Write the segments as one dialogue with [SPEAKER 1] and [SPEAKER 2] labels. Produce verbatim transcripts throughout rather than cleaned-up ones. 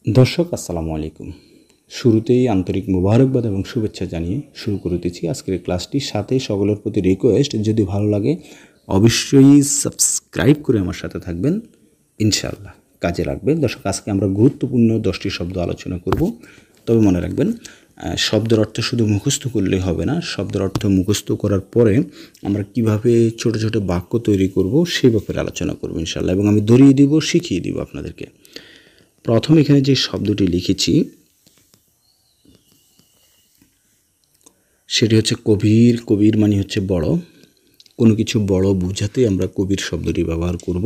[SPEAKER 1] দর্শক আসসালামু আলাইকুম। শুরুতেই আন্তরিক মোবারকবাদ এবং শুভেচ্ছা জানিয়ে শুরু করতেছি আজকের ক্লাসটি। সাথে সকলের প্রতি রিকোয়েস্ট, যদি ভালো লাগে অবশ্যই সাবস্ক্রাইব করে আমার সাথে থাকবেন, ইনশাআল্লাহ কাজে লাগবে। দর্শক, আজকে আমরা গুরুত্বপূর্ণ দশটি শব্দ আলোচনা করব। তবে মনে রাখবেন, শব্দের অর্থ শুধু মুখস্থ করলেই হবে না, শব্দের অর্থ মুখস্থ করার পরে আমরা কিভাবে ছোট ছোট বাক্য তৈরি করব সে ব্যাপারে আলোচনা করব ইনশাআল্লাহ, এবং আমি ধরিয়ে দিব, শিখিয়ে দিব আপনাদেরকে। প্রথম এখানে যে শব্দটি লিখেছি সেটি হচ্ছে কবির। কবির মানে হচ্ছে বড়, কোনো কিছু বড় বোঝাতে আমরা কবির শব্দটি ব্যবহার করব।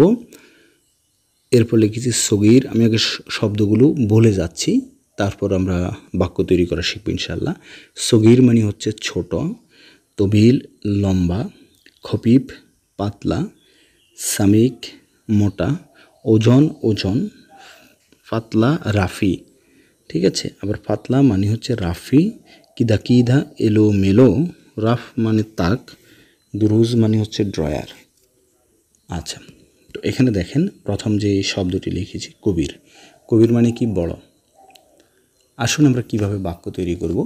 [SPEAKER 1] এরপর লিখেছি সগীর। আমি আগে শব্দগুলো বলে যাচ্ছি, তারপর আমরা বাক্য তৈরি করা শিখব ইনশাআল্লাহ। সগীর মানে হচ্ছে ছোট, তবিল লম্বা, খফিফ পাতলা, সামিক মোটা, ওজন ওজন, ফাতলা রাফি। ঠিক আছে, আবার ফাতলা মানে হচ্ছে রাফি, কিদা কিদা এলো মেলো, রাফ মানে তাক, দুরুজ মানে হচ্ছে ড্রয়ার। আচ্ছা, তো এখানে দেখেন প্রথম যে শব্দটি লিখেছি কবির। কবির মানে কি? বড়। আসুন আমরা কিভাবে বাক্য তৈরি করব।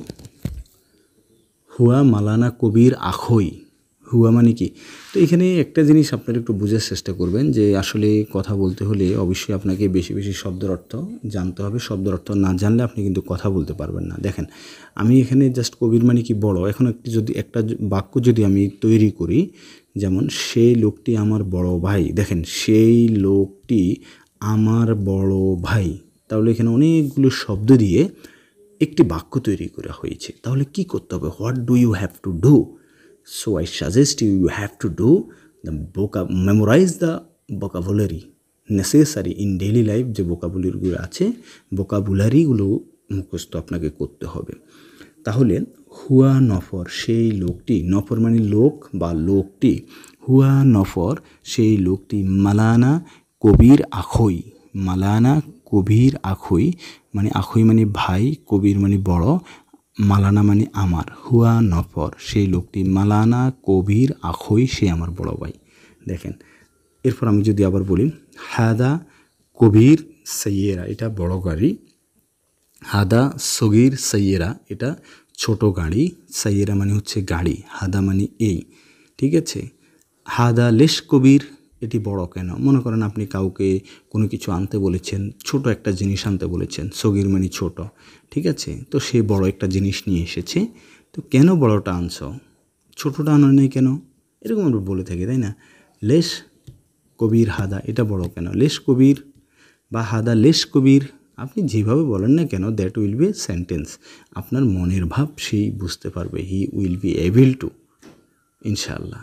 [SPEAKER 1] হুয়া মালানা কবির আখই। হুয়া মানে কি? তো এখানে একটা জিনিস আপনারা একটু বোঝার চেষ্টা করবেন, যে আসলে কথা বলতে হলে অবশ্যই আপনাকে বেশি বেশি শব্দের অর্থ জানতে হবে। শব্দের অর্থ না জানলে আপনি কিন্তু কথা বলতে পারবেন না। দেখেন, আমি এখানে জাস্ট কবির মানে কি? বড়। এখন একটি যদি একটা বাক্য যদি আমি তৈরি করি, যেমন সেই লোকটি আমার বড় ভাই। দেখেন, সেই লোকটি আমার বড় ভাই, তাহলে এখানে অনেকগুলো শব্দ দিয়ে একটি বাক্য তৈরি করা হয়েছে। তাহলে কি করতে হবে? What do you have to do? So I suggest you you have to do the বোকা memorise the vocabulary necessary in daily life. যে ভোকাবুলারিগুলো আছে, ভোকাবুলারিগুলো মুখস্থ আপনাকে করতে হবে। তাহলে হুয়া নফর, সেই লোকটি। নফর মানে লোক বা লোকটি। হুয়া নফর, সেই লোকটি। মালানা কবির আখই। মালানা কবির আখই মানে আখই মানে ভাই, কবির মানে বড়, মালানা মানে আমার। হুয়া নফর, সেই লোকটি। মালানা কবির আখই, সে আমার বড় ভাই। দেখেন, এরপর আমি যদি আবার বলি, হাদা কবির সৈয়েরা, এটা বড় গাড়ি। হাদা সগির সৈয়েরা, এটা ছোট গাড়ি। সৈয়েরা মানে হচ্ছে গাড়ি, হাদা মানে এই। ঠিক আছে, হাদা লেশ কবির, এটি বড় কেন? মনে করেন আপনি কাউকে কোনো কিছু আনতে বলেছেন, ছোট একটা জিনিস আনতে বলেছেন, সগির মানে ছোট। ঠিক আছে, তো সে বড় একটা জিনিস নিয়ে এসেছে। তো কেন বড়টা আনছ, ছোটটা আনো নেই কেন? এরকম আমরা বলে থাকি, তাই না? লেশ কবির হাদা, এটা বড় কেন? লেশ কবির বা হাদা লেশ কবির, আপনি যেভাবে বলেন না কেন, দ্যাট উইল বি সেন্টেন্স। আপনার মনের ভাব সেই বুঝতে পারবে। He will be able to, ইনশাআল্লাহ।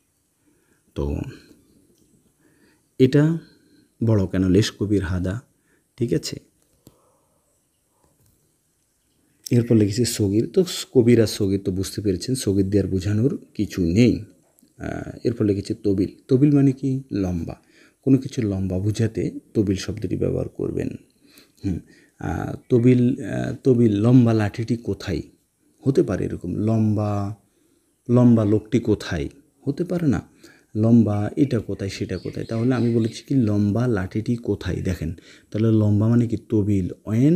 [SPEAKER 1] তো এটা বড় কেন? লেশ কবির হাদা। ঠিক আছে, এরপর লিখেছি সগির। তো কবির আর সগির তো বুঝতে পেরেছেন, সগির দিয়ে আর বোঝানোর কিছু নেই। এরপর লিখেছি তবিল। তবিল মানে কি? লম্বা। কোনো কিছু লম্বা বোঝাতে তবিল শব্দটি ব্যবহার করবেন। হুম তবিল তবিল লম্বা লাঠিটি কোথায়? হতে পারে এরকম, লম্বা লম্বা লোকটি কোথায়? হতে পারে না। লম্বা এটা কোথায়, সেটা কোথায়? তাহলে আমি বলেছি কি, লম্বা লাঠিটি কোথায়। দেখেন, তাহলে লম্বা মানে কি? তবিল। ওয়েন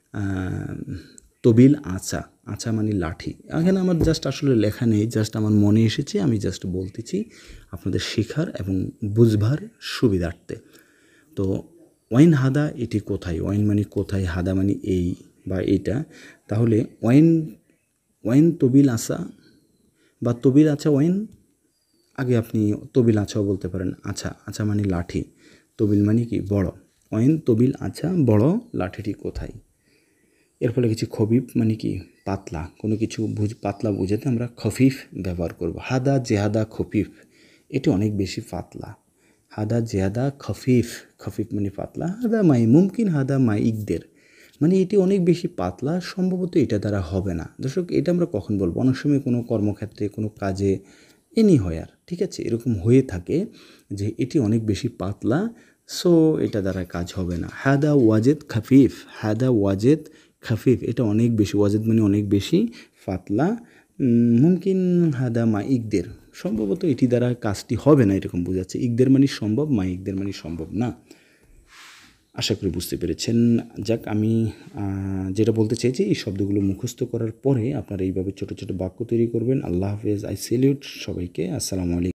[SPEAKER 1] তবিল আচা, আচা মানে লাঠি। এখানে আমার জাস্ট আসলে লেখা নেই, জাস্ট আমার মনে এসেছে, আমি জাস্ট বলতেছি আপনাদের শেখার এবং বুঝবার সুবিধার্থে। তো ওয়াইন হাদা, এটি কোথায়? ওয়াইন মানে কোথায়, হাদা মানে এই বা এটা। তাহলে ওয়াইন ওয়াইন তবিল আচা বা তবিল আচা ওয়াইন, আগে আপনি তবিল আছাও বলতে পারেন। আচ্ছা, আচ্ছা মানে লাঠি, তবিল মানে কি? বড়। ওয়াইন তবিল আচ্ছা, বড় লাঠিটি কোথায়? এর ফলে কিছু খফিফ মানে কি? পাতলা। কোনো কিছু বুঝ পাতলা বোঝাতে আমরা খফিফ ব্যবহার করব। হাদা জেহাদা খফিফ, এটি অনেক বেশি পাতলা। হাদা জেহাদা খফিফ, খফিফ মানে পাতলা। হাদা মাই মুমকিন হাদা মাই ইকদের, মানে এটি অনেক বেশি পাতলা, সম্ভবত এটা দ্বারা হবে না। দর্শক, এটা আমরা কখন বলবো? অনেক সময় কোনো কর্মক্ষেত্রে, কোনো কাজে এনি হয় আর, ঠিক আছে, এরকম হয়ে থাকে যে এটি অনেক বেশি পাতলা, সো এটা দ্বারা কাজ হবে না। হাদা ওয়াজেদ খাফিফ, হাদা ওয়াজেদ খাফিফ, এটা অনেক বেশি, ওয়াজেদ মানে অনেক বেশি পাতলা। মুমকিন হাদা মা ইকদের, সম্ভবত এটি দ্বারা কাজটি হবে না, এরকম বোঝাচ্ছে। ইকদের মানে সম্ভব, মা ইকদের মানে সম্ভব না। আশা করি বুঝতে পেরেছেন। যাক, আমি যেটা বলতে চাইছি, এই শব্দগুলো মুখস্থ করার পরে আপনারা এইভাবে ছোটো ছোটো বাক্য তৈরি করবেন। আল্লাহ হাফেজ। আই সেলিউট সবাইকে। আসসালামু আলাইকুম।